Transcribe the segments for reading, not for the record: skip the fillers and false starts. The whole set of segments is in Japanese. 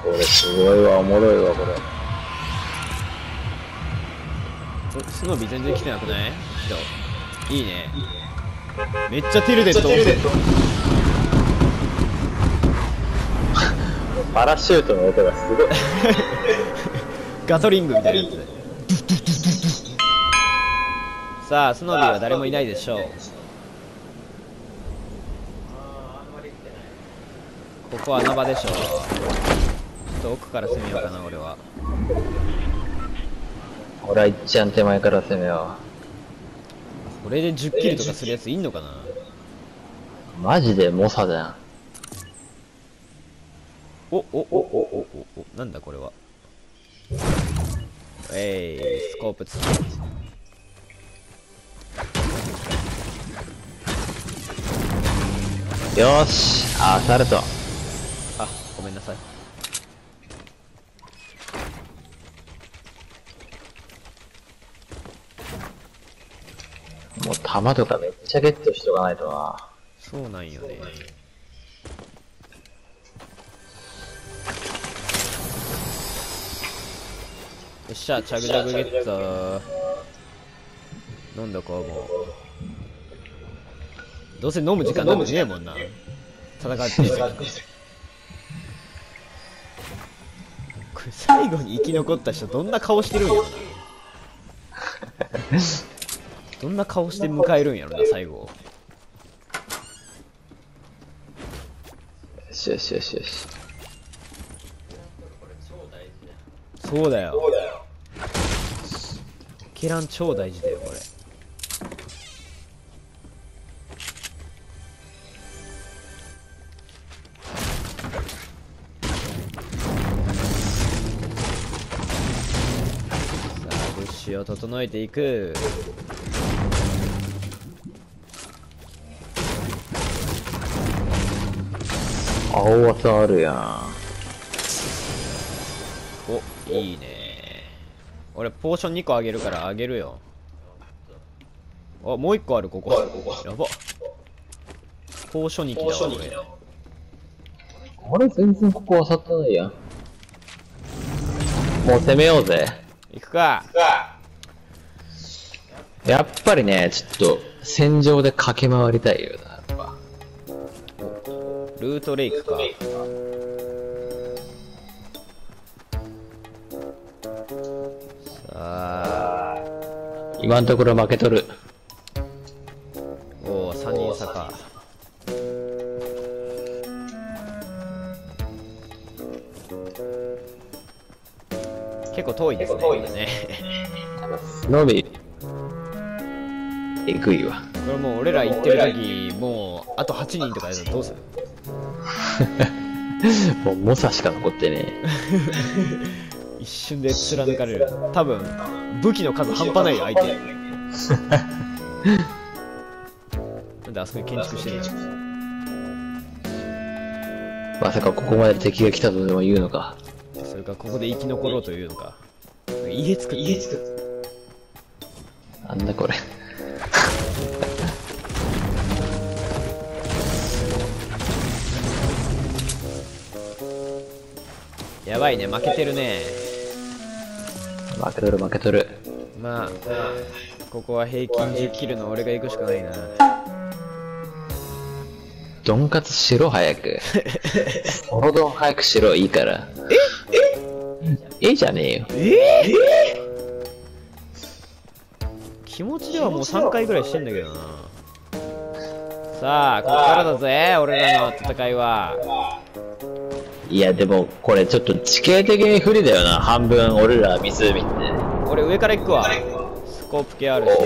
これすごいわ、おもろいわ、これ。 スノビ全然来てなくない？人いいね。めっちゃテルデット。 パラシュートの音がすごい。 ガトリングみたいなやつで。さあスノビは誰もいないでしょう。ここは穴場でしょう。ちょっと奥から攻めようかな俺は。 俺は一番手前から攻めよこれで10キルとかするやついんのかな。 う。マジで猛者じゃん。 なんだこれは。スコープつよーし、アサルト。 あ、ごめんなさい。 もう弾とかめっちゃゲットしとかないとな。 そうなんよね。よっしゃ、チャグジャグゲット。飲んどこう、もう。どうせ飲む時間なんてねえもんな。戦ってる時。これ最後に生き残った人どんな顔してるんやろな。どんな顔して迎えるんやろな、最後。 よしよしよしよし。 そうだよ。ケラン超大事だよ、これ。さあ、物資を整えていく。 青技あるやん。 お、いいね。俺ポーション2個あげるからあげるよ。あ、もう1個ある、ここ。やば。ポーショニキだわ、 俺全然ここ漁ってないやん。もう攻めようぜ。 行くか。 やっぱりね、ちょっと戦場で駆け回りたいよな、やっぱ。 ルートレイクか。さあ、 今のところ負けとる。 おお、3人差か。結構遠いですね、これね。 伸びえぐいわ。 これもう俺ら行ってる時、もうあと8人とかやるとどうする？ もう猛者しか残ってね一瞬で貫かれる。多分武器の数半端ないよ、相手。なんであそこに建築してるの？ まさかここまで敵が来たとでも言うのか。 それかここで生き残ろうというのか。家作ってなんだこれやばいね、負けてるね。 負けとる負けとる。 まあここは平均10キルの俺が行くしかないな。 ドンカツしろ早くソロドン早くしろ、いいから。じゃねえよ。 気持ちではもう3回ぐらいしてんだけどな。さあここからだぜ、俺らの戦いは。 いやでもこれちょっと地形的に不利だよな。半分俺ら湖って。 俺上から行くわ。スコープ系あるし。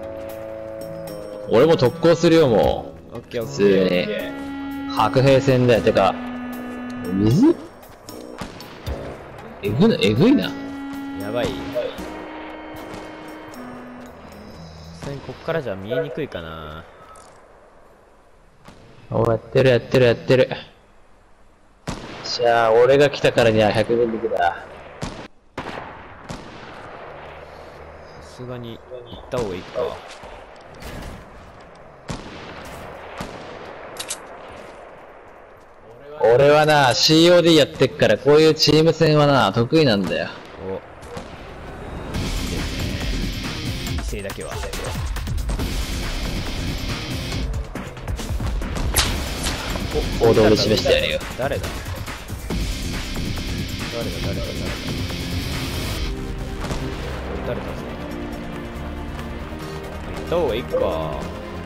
俺も特攻するよ、もう。 オッケーオッ普ケ通に白兵戦だよ。てか水えぐいな。 ー。やばい。こっからじゃ見えにくいかな。 お、やってるやってるやってる。じゃあ俺が来たからには100分力だ。 さすがに行った方がいいか。俺俺はな、COD やってっから、こういうチーム戦はな、得意なんだよ。 お、いいですね。犠牲だけは。 行動で示してやるよ。 誰だ。誰だ。誰だぞ。行った方がいいか。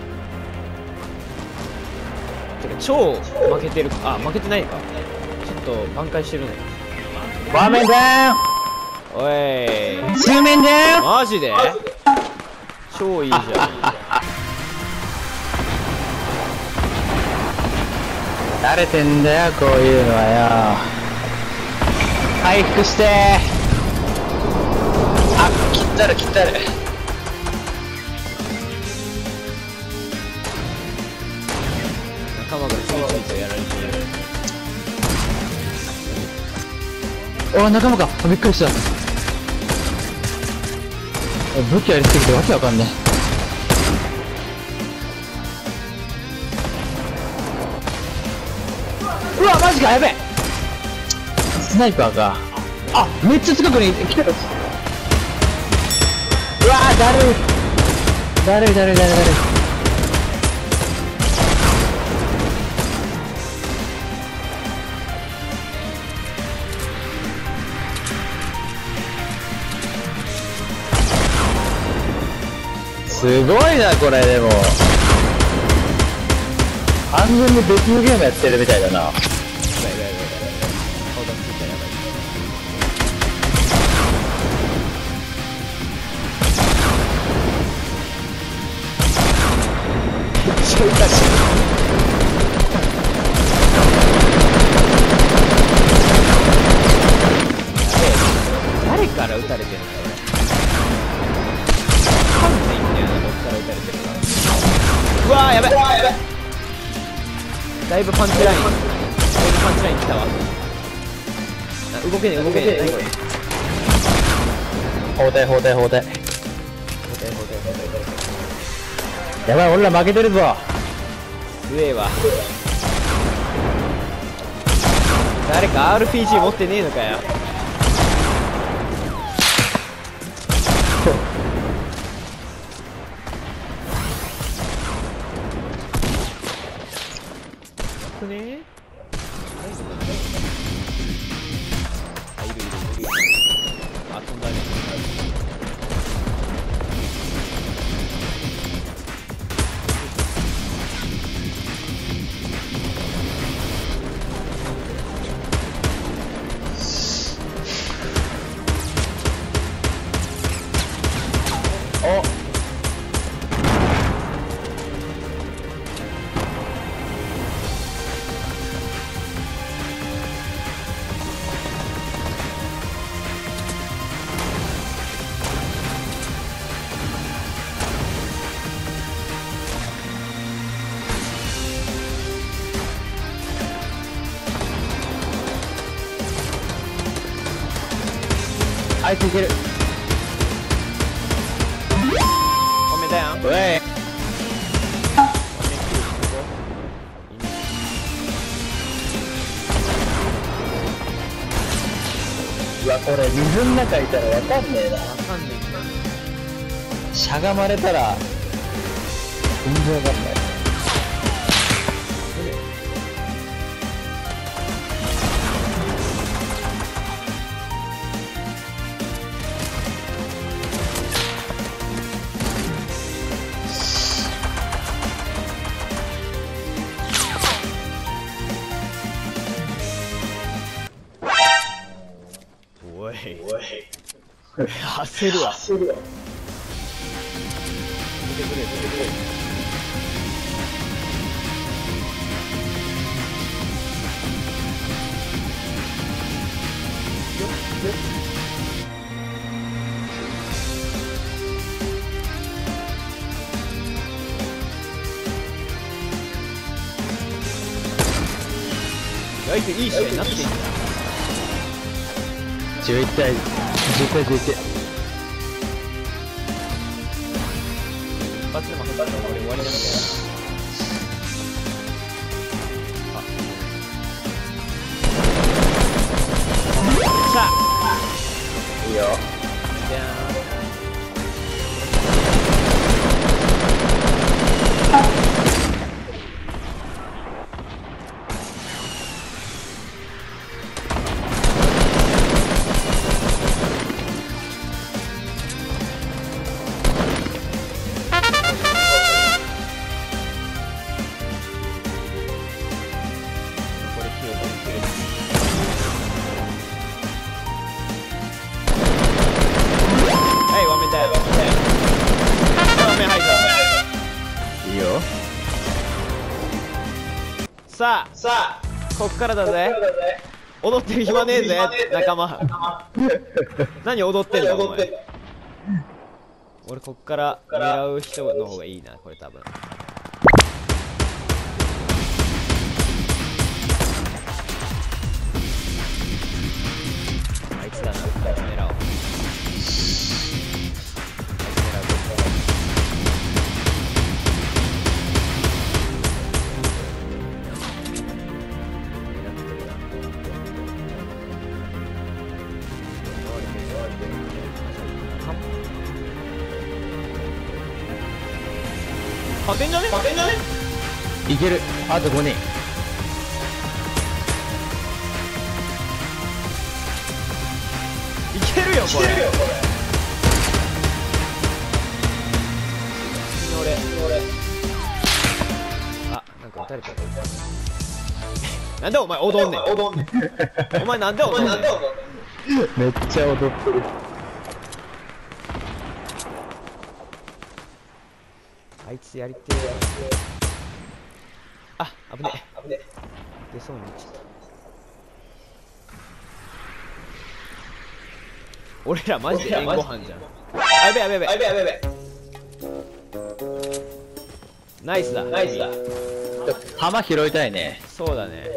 てか超負けてる。あ、負けてないか。ちょっと挽回してるね。 ワンメンダウおい、 ンツーメンダウンマジで超いいじゃん。 慣れてんだよ、こういうのはよ。回復してあ、切ったる。 仲間がついついとやられてる。 お、仲間か。びっくりした。武器やりすぎてわけわかんねえ。うわ、マジか、やべえ。スナイパーか。あ、めっちゃ近くに来てる。うわー、だるい。すごいな、これ。でも完全に別のゲームやってるみたいだな。 顔がついたらやばい。誰から撃たれてるんだ俺。完全みたいなどっから撃たれてるか。うわー、やべ。だいぶパンチライン来たわ。あ、動けねえ。何これ。 包帯。やばい、俺ら負けてるぞ。 強えわ。誰か RPG 持ってねえのかよ。ね。あ、いる。あ、飛んだね。 お、あいついける。 おめだよ。 うえうわ、これ水の中いたらわかんねえな。 わかんねえ。 しゃがまれたら全然わかんない。 おい。焦るわ。出てくれ。あいついい試合になってんじゃん。 11対11。 一発でも入ったら俺終わりだみたいな。あ、 さあこっからだぜ。踊ってる暇ねえぜ仲間。何踊ってんのお前。俺こっから狙う人の方がいいなこれ多分。あいつだな。狙おう。勝てんじゃね？ いける。あと5人。 いけるよこれ。あ、なんか撃たれた。なんでお前踊んねん。お前なんで踊んねん。 めっちゃ踊ってる。 あいつやりてえ。あ、危ねえ。出そうになっちゃった。俺らマジで援護班じゃん。やべやべ。ナイスだ。 弾拾いたいね。 そうだね。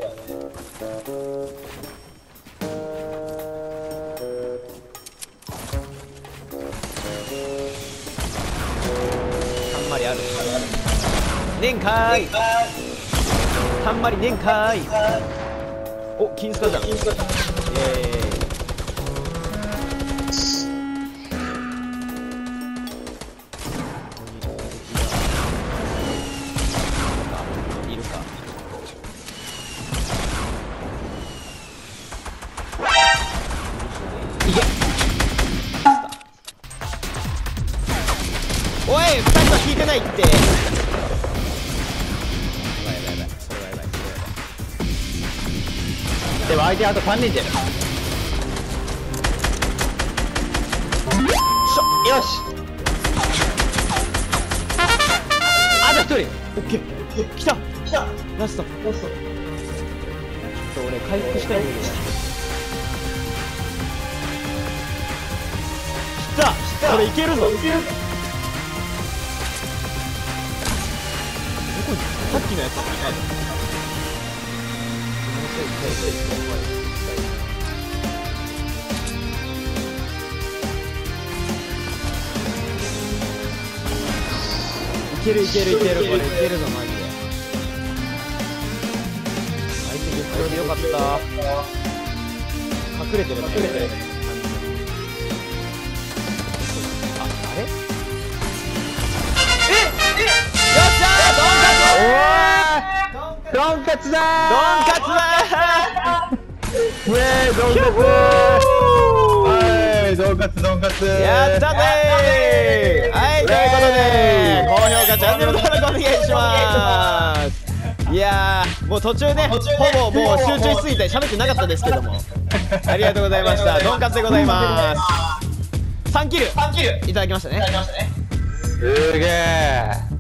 たんまりある。ねんかーい。たんまりねんかーい。お、金スカじゃん。イエーイ。いるか。おい、2人は引いてないって。やばい。それはやばい。 でも相手あと3人じゃん。よし。あと1人。 オッケー。来た。ラスト。ちょっと俺回復したいんだけど。来た。これいけるぞ。どこにさっきのやついないの？いけるこれいけるぞマジで。相手激強でよかった。隠れてる。あれ？よっしゃー！ ドンカツだドンカツだー。ドンカツやったぜー。はい、ということで高評価チャンネル登録お願いします。いやー、もう途中ね、ほぼもう集中しすぎて喋ってなかったですけどもありがとうございました。ドンカツでございます。3キルいただきましたね。 すげー。